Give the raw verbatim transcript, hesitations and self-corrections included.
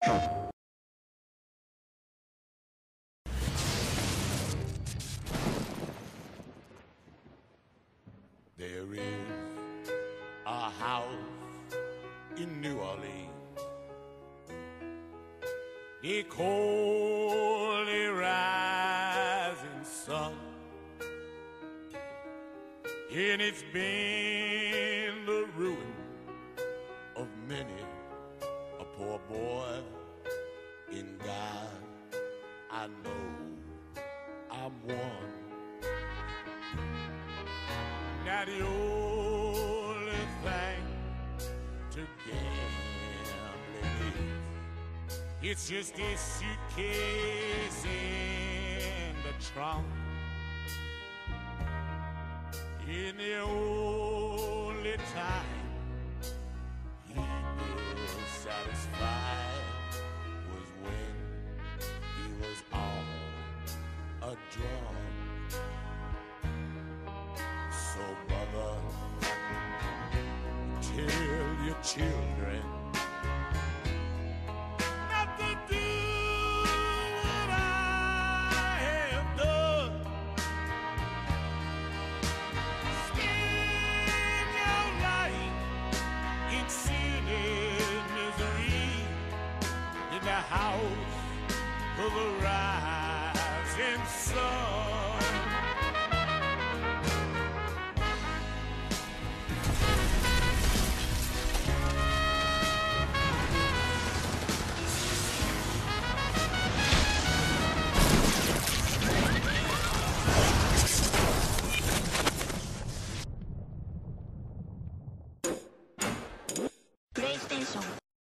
There is a house in New Orleans, the coldly rising sun, and it's been the ruin of many a poor boy. In God, I know I'm one. Now the only thing to gambling is, it's just a suitcase in the trunk. In the only time he was satisfied was when he was on a drum. So mother, tell your children not to do what I have done. Spend your life in sin and misery in the house of a rising sun. PlayStation